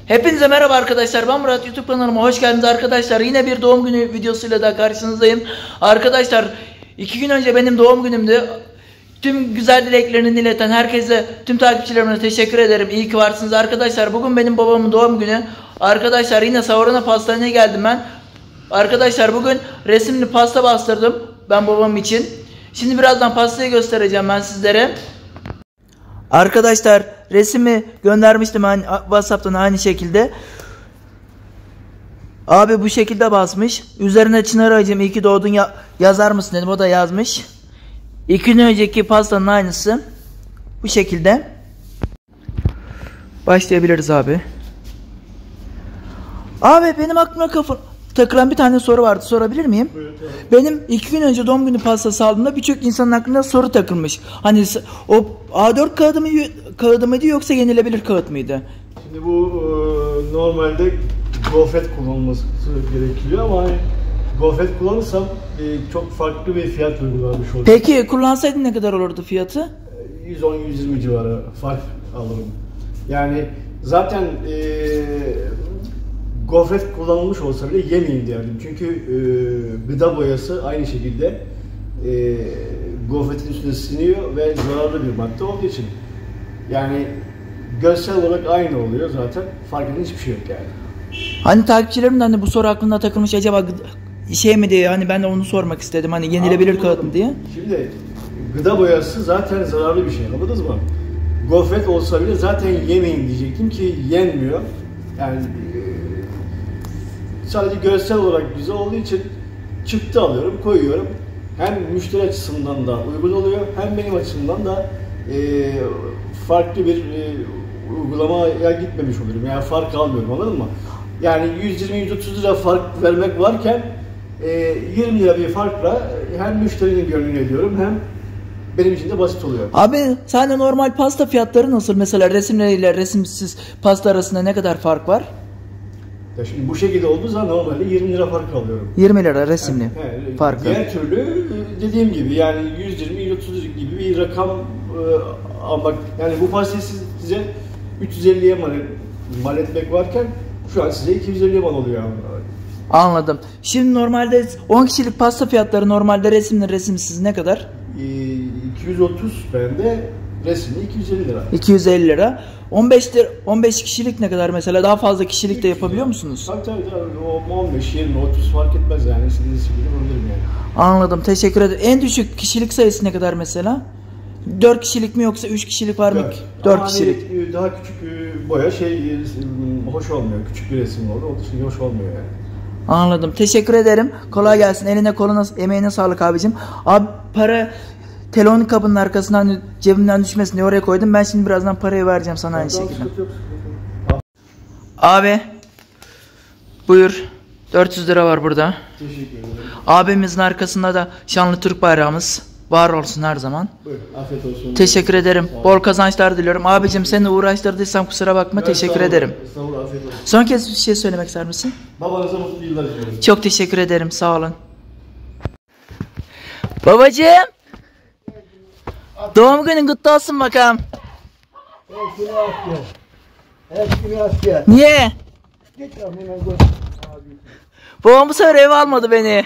Hepinize merhaba arkadaşlar, ben Murat. YouTube kanalıma hoş geldiniz arkadaşlar. Yine bir doğum günü videosuyla da karşınızdayım. Arkadaşlar 2 gün önce benim doğum günümdü. Tüm güzel dileklerini ileten herkese, tüm takipçilerime teşekkür ederim. İyi ki varsınız arkadaşlar. Bugün benim babamın doğum günü. Arkadaşlar yine sahuruna pastaneye geldim ben. Arkadaşlar bugün resimli pasta bastırdım ben babam için. Şimdi birazdan pastayı göstereceğim ben sizlere. Arkadaşlar resmi göndermiştim WhatsApp'tan aynı şekilde. Abi bu şekilde basmış. Üzerine Çınar Ağacım iyi ki doğdun yazar mısın dedim. O da yazmış. 2 gün önceki pastanın aynısı. Bu şekilde. Başlayabiliriz abi. Abi benim aklıma takılan bir tane soru vardı. Sorabilir miyim? Buyurun. Benim 2 gün önce doğum günü pastası aldığımda birçok insanın aklına soru takılmış. Hani o A4 kağıdı mıydı yoksa yenilebilir kağıt mıydı? Şimdi bu normalde gofret kullanılması gerekiyor ama hani gofret kullanırsam çok farklı bir fiyat uygulanmış olur. Peki kullansaydın ne kadar olurdu fiyatı? 110-120 civarı fark alırım. Yani zaten gofret kullanılmış olsa bile yemeyin derdim. Çünkü gıda boyası aynı şekilde gofretin üstüne siniyor ve zararlı bir madde olduğu için. Yani görsel olarak aynı oluyor zaten. Fark eden hiçbir şey yok yani. Hani takipçilerim de hani bu soru aklına takılmış, acaba şey mi diye, hani ben de onu sormak istedim. Hani yenilebilir kağıt mı diye. Şimdi gıda boyası zaten zararlı bir şey, anladınız mı? Gofret olsa bile zaten yemeyin diyecektim ki yenmiyor. Yani sadece görsel olarak güzel olduğu için çıktı alıyorum, koyuyorum. Hem müşteri açısından da uygun oluyor, hem benim açımdan da farklı bir uygulamaya gitmemiş olurum. Yani fark almıyorum, anladın mı? Yani 120-130 lira fark vermek varken 20 lira bir farkla hem müşterinin gönlünü ediyorum, hem benim için de basit oluyor. Abi sende normal pasta fiyatları nasıl? Mesela resimleriyle resimsiz pasta arasında ne kadar fark var? Ya şimdi bu şekilde olduğu zaman normalde 20 lira fark alıyorum. 20 lira resimli farkı. Diğer türlü dediğim gibi yani 120-130 gibi bir rakam almak. Yani bu pastayı size 350'ye mal etmek varken şu an size 250'ye mal oluyor. Anladım. Şimdi normalde 10 kişilik pasta fiyatları normalde resimli resimsiz ne kadar? 230 bende, resimli 250 lira. 250 lira. 15 kişilik ne kadar mesela? Daha fazla kişilik de yapabiliyor musunuz? Tabii. O 15, 20, 30 fark etmez yani. İstediğiniz gibi yapabilirim yani. Anladım. Teşekkür ederim. En düşük kişilik sayısı ne kadar mesela? 4 kişilik mi yoksa 3 kişilik var mı? 4 kişilik. Hani daha küçük boya hoş olmuyor. Küçük bir resim olur. O için hoş olmuyor yani. Anladım. Teşekkür ederim. Kolay gelsin. Eline koluna, emeğine sağlık abicim. Abi para telefon kabının arkasından, hani cebimden düşmesin diye oraya koydum. Ben şimdi birazdan parayı vereceğim sana aynı şekilde. Abi buyur. 400 lira var burada. Teşekkür ederim. Abimizin arkasında da şanlı Türk bayrağımız var olsun her zaman. Buyur. Afiyet olsun. Teşekkür ederim. Bol kazançlar diliyorum. Abicim seni uğraştırdıysam kusura bakma. Teşekkür ederim. Sağ olun, afiyet olsun. Son kez bir şey söylemek ister misin? Babanıza mutlu yıllar diliyorum. Çok teşekkür ederim. Sağ olun. Babacığım. Doğum günün kutlu olsun bakalım. Hepsini asker. Hepsini asker. Niye? Geç amına koy. Babam bu sefer eve almadı beni.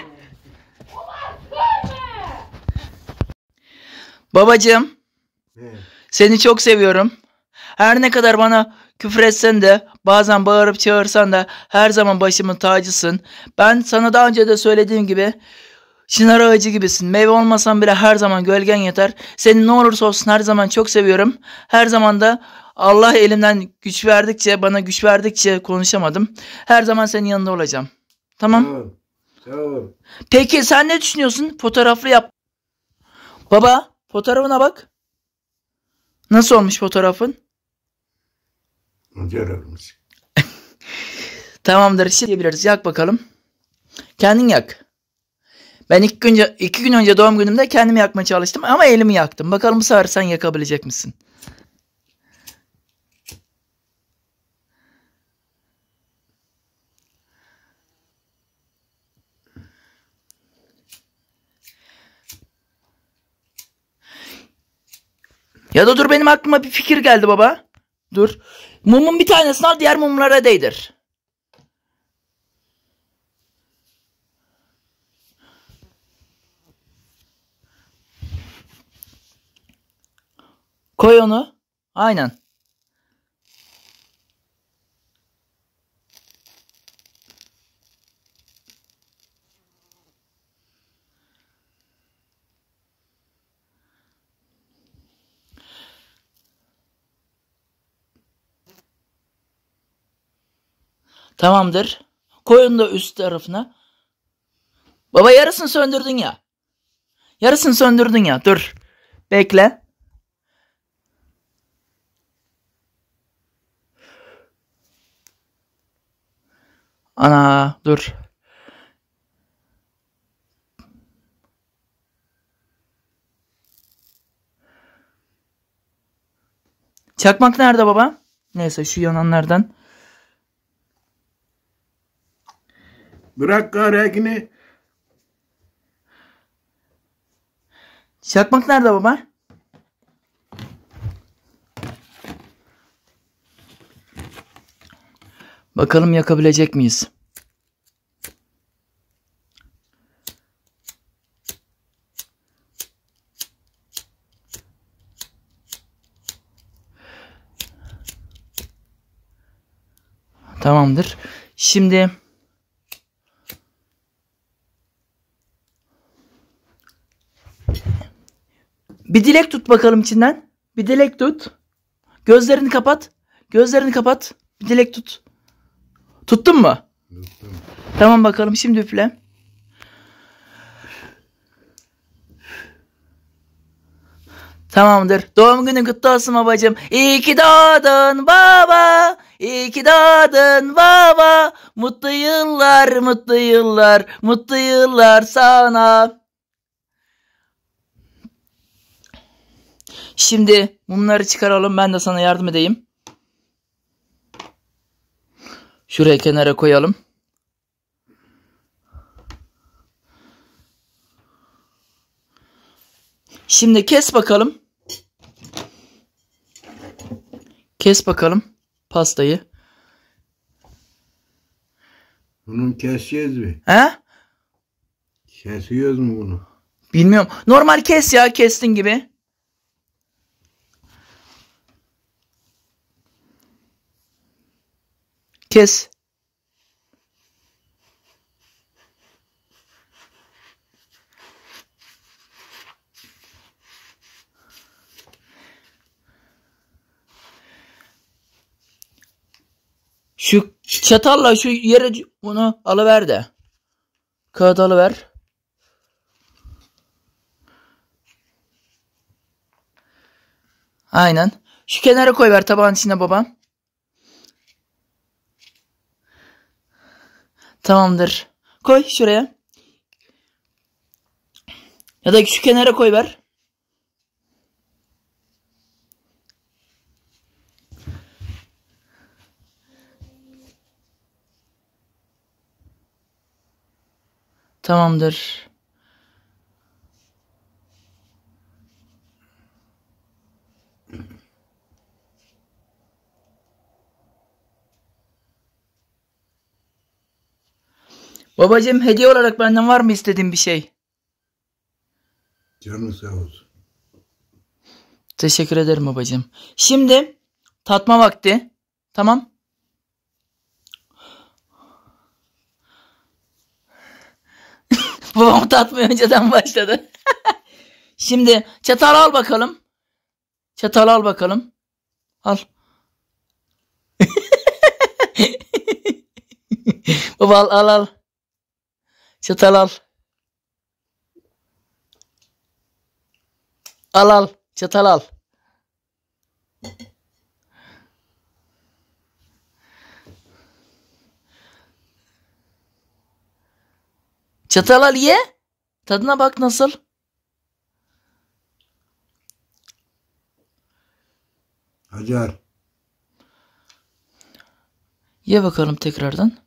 Babacığım. Seni çok seviyorum. Her ne kadar bana küfür etsen de, bazen bağırıp çağırsan da her zaman başımın tacısın. Ben sana daha önce de söylediğim gibi çınar ağacı gibisin. Meyve olmasan bile her zaman gölgen yeter. Seni ne olursa olsun her zaman çok seviyorum. Her zaman da Allah elimden güç verdikçe, bana güç verdikçe konuşamadım. Her zaman senin yanında olacağım. Tamam. Tamam. Peki sen ne düşünüyorsun? Fotoğraflı yap. Baba, fotoğrafına bak. Nasıl olmuş fotoğrafın? Güzel olmuş. Tamamdır. Şimdi diyebiliriz. Yak bakalım. Kendin yak. Ben 2 gün önce doğum günümde kendimi yakmaya çalıştım ama elimi yaktım. Bakalım bu sefer sen yakabilecek misin? Ya da dur, benim aklıma bir fikir geldi baba. Dur. Mumun bir tanesini al, diğer mumlara değdir. Koy onu. Aynen. Tamamdır. Koy onu da üst tarafına. Baba yarısını söndürdün ya. Yarısını söndürdün ya. Dur. Bekle. Ana dur. Çakmak nerede baba? Neyse şu yananlardan. Bırak kahrekini. Çakmak nerede baba? Bakalım yakabilecek miyiz? Tamamdır. Şimdi bir dilek tut bakalım içinden. Bir dilek tut. Gözlerini kapat. Gözlerini kapat. Bir dilek tut. Tuttun mu? Tuttum. Tamam bakalım şimdi üfle. Tamamdır. Doğum günün kutlu olsun babacığım. İyi ki doğdun baba. İyi ki doğdun baba. Mutlu yıllar, mutlu yıllar, mutlu yıllar sana. Şimdi mumları çıkaralım. Ben de sana yardım edeyim. Şuraya kenara koyalım. Şimdi kes bakalım. Kes bakalım pastayı. Bunu keseceğiz mi? He? Kesiyoruz mu bunu? Bilmiyorum. Normal kes ya, kestin gibi. Kes. Şu çatalla şu yere bunu alıver de. Kağıt alıver. Aynen. Şu kenara koyver tabağın içine baba. Tamamdır. Koy şuraya. Ya da şu kenara koyver. Tamamdır. Babacığım hediye olarak benden var mı istediğin bir şey? Canı sağ olsun. Teşekkür ederim babacığım. Şimdi tatma vakti. Tamam. Babam tatmaya önceden başladı. Şimdi çatal al bakalım. Çatal al bakalım. Al. Baba al. Çatal al. Al. Çatal al. Çatal al ye. Tadına bak nasıl. Hacer. Ye bakalım tekrardan.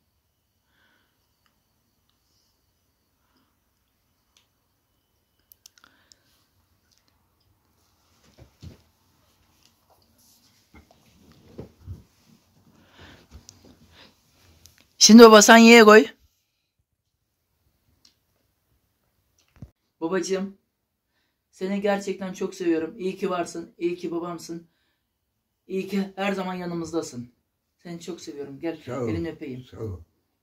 Şimdi baba sen ye koy. Babacığım, seni gerçekten çok seviyorum. İyi ki varsın, iyi ki babamsın. İyi ki her zaman yanımızdasın. Seni çok seviyorum. Gel Sağ ol. elini öpeyim. Sağ ol.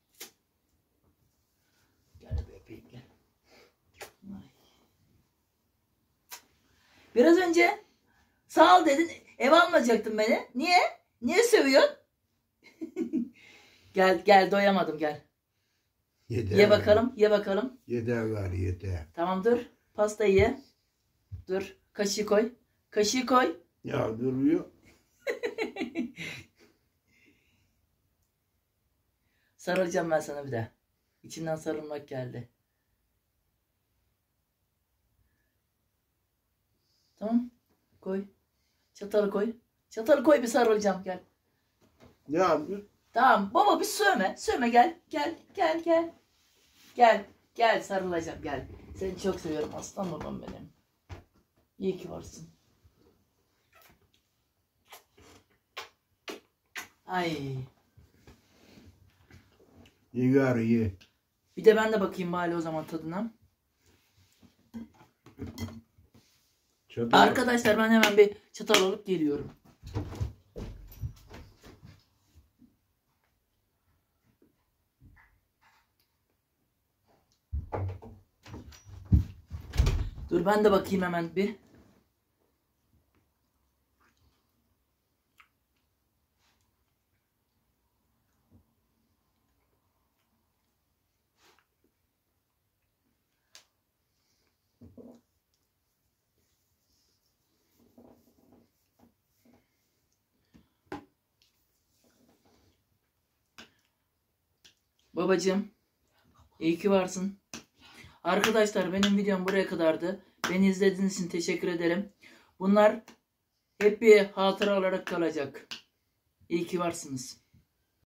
Gel bir öpeyim gel. Ay. Biraz önce sağ ol dedin. Ev almayacaktın beni. Niye? Niye seviyorsun? Gel doyamadım gel. Yeter. Ye bakalım, ye bakalım. Yeter gari yeter. Tamam dur. Pastayı ye. Dur. Kaşığı koy. Kaşığı koy. Ya duruyor. Sarılacağım ben sana bir de. İçinden sarılmak geldi. Tamam. Koy. Çatalı koy. Çatalı koy bir sarılacağım gel. Ya dur. Tamam baba bir sövme. Sövme gel. Gel. Gel sarılacağım gel. Seni çok seviyorum aslan babam benim. İyi ki varsın. Ay. Ye gari ye. Bir de ben de bakayım bari o zaman tadına. Çatal. Arkadaşlar ben hemen bir çatal alıp geliyorum. Dur ben de bakayım hemen bir. Babacığım, iyi ki varsın. Arkadaşlar benim videom buraya kadardı. Beni izlediğiniz için teşekkür ederim. Bunlar hep bir hatıra olarak kalacak. İyi ki varsınız.